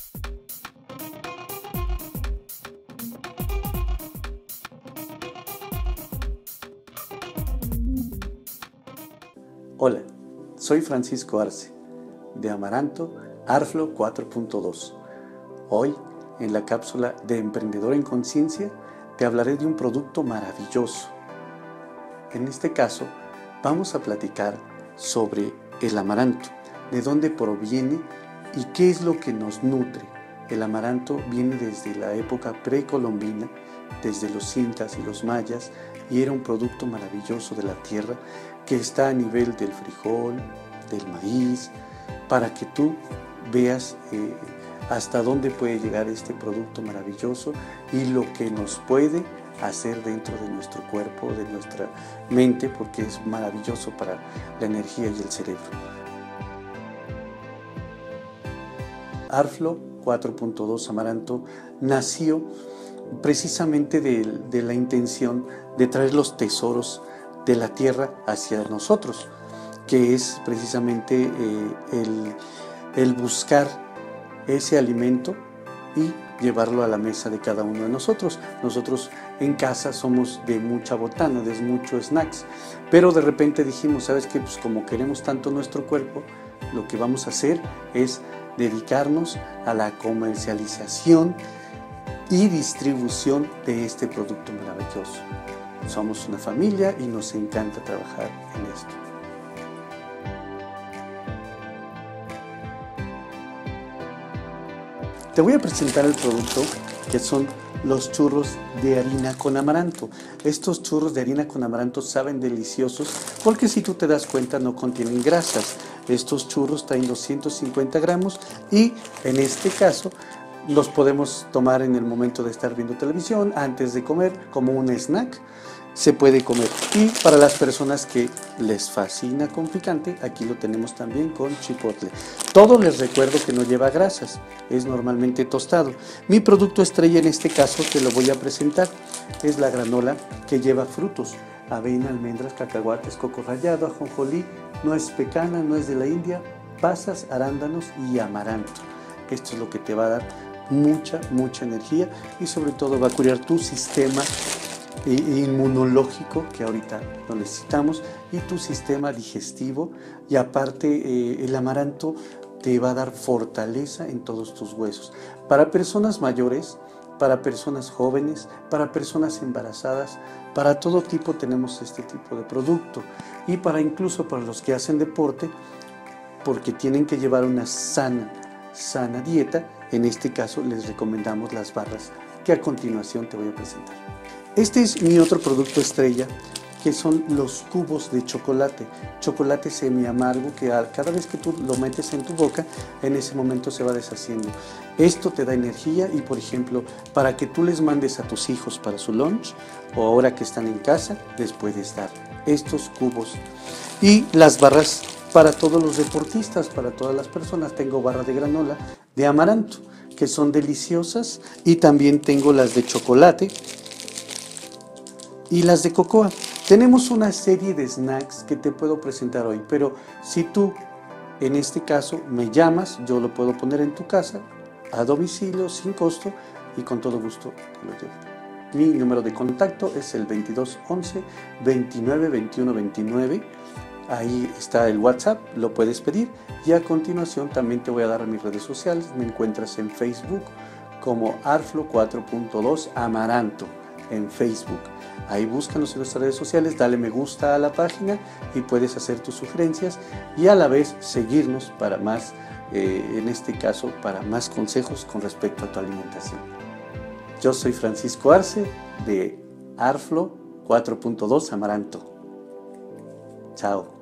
Hola, soy Francisco Arce, de Amaranto Arflo 4.2. Hoy, en la cápsula de Emprendedor en Conciencia, te hablaré de un producto maravilloso. En este caso, vamos a platicar sobre el amaranto, de dónde proviene y qué es lo que nos nutre. El amaranto viene desde la época precolombina, desde los incas y los mayas, y era un producto maravilloso de la tierra que está a nivel del frijol, del maíz, para que tú veas hasta dónde puede llegar este producto maravilloso y lo que nos puede hacer dentro de nuestro cuerpo, de nuestra mente, porque es maravilloso para la energía y el cerebro. Arflo 4.2 Amaranto nació precisamente de la intención de traer los tesoros de la tierra hacia nosotros, que es precisamente el buscar ese alimento y llevarlo a la mesa de cada uno de nosotros. Nosotros en casa somos de mucha botana, de mucho snacks, pero de repente dijimos, ¿sabes qué? Pues como queremos tanto nuestro cuerpo, lo que vamos a hacer es dedicarnos a la comercialización y distribución de este producto maravilloso. Somos una familia y nos encanta trabajar en esto. Te voy a presentar el producto que son los churros de harina con amaranto. Estos churros de harina con amaranto saben deliciosos porque si tú te das cuenta no contienen grasas. Estos churros traen 250 gramos y en este caso los podemos tomar en el momento de estar viendo televisión, antes de comer, como un snack. Se puede comer. Y para las personas que les fascina con picante, aquí lo tenemos también con chipotle. Todo les recuerdo que no lleva grasas, es normalmente tostado. Mi producto estrella en este caso te lo voy a presentar. Es la granola que lleva frutos, avena, almendras, cacahuates, coco rallado, ajonjolí, nuez pecana, nuez de la India, pasas, arándanos y amaranto. Esto es lo que te va a dar mucha energía y sobre todo va a curar tu sistema inmunológico, que ahorita lo necesitamos, y tu sistema digestivo, y aparte el amaranto te va a dar fortaleza en todos tus huesos. Para personas mayores, para personas jóvenes, para personas embarazadas, para todo tipo tenemos este tipo de producto, y incluso para los que hacen deporte, porque tienen que llevar una sana dieta. En este caso les recomendamos las barras que a continuación te voy a presentar. Este es mi otro producto estrella, que son los cubos de chocolate semi amargo, que cada vez que tú lo metes en tu boca, en ese momento se va deshaciendo. Esto te da energía y, por ejemplo, para que tú les mandes a tus hijos para su lunch, o ahora que están en casa, les puedes dar estos cubos. Y las barras para todos los deportistas, para todas las personas, tengo barra de granola de amaranto, que son deliciosas, y también tengo las de chocolate y las de cocoa. Tenemos una serie de snacks que te puedo presentar hoy, pero si tú en este caso me llamas, yo lo puedo poner en tu casa a domicilio sin costo y con todo gusto te lo llevo. Mi número de contacto es el 2211 29 21 29. Ahí está el WhatsApp, lo puedes pedir, y a continuación también te voy a dar mis redes sociales. Me encuentras en Facebook como Arflo 4.2 Amaranto en Facebook. Ahí búscanos en nuestras redes sociales, dale me gusta a la página y puedes hacer tus sugerencias y a la vez seguirnos para más, en este caso, para más consejos con respecto a tu alimentación. Yo soy Francisco Arce de Arflo 4.2 Amaranto. Chao.